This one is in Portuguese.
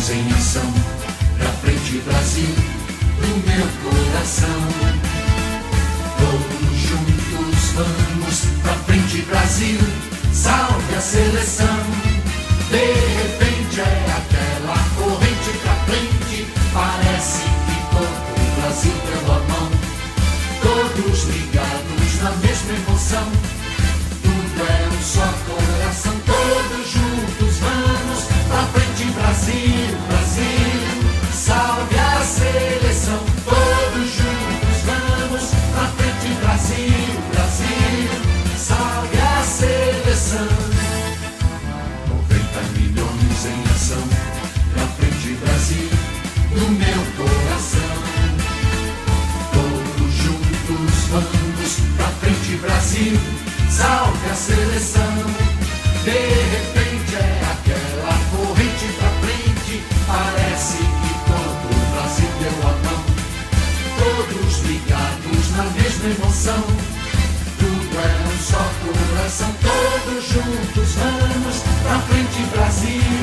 milhões em ação. Pra frente, Brasil, do meu coração. Todos juntos vamos pra frente, Brasil, salve a seleção. De repente é aquela corrente pra frente, parece que todo o Brasil deu a mão. Todos ligados na mesma emoção, tudo é um só coração. Todos juntos vamos pra frente, Brasil, Brasil, salve a seleção. Todos juntos vamos pra frente, Brasil, Brasil, salve a seleção. 90 milhões em ação, pra frente, Brasil, no meu coração. Todos juntos vamos pra frente, Brasil, salve a seleção. De repente é aquela corrente pra frente, parece que todo o Brasil deu a mão. Todos ligados na mesma emoção, tudo é um só coração. Todos juntos vamos pra frente, Brasil,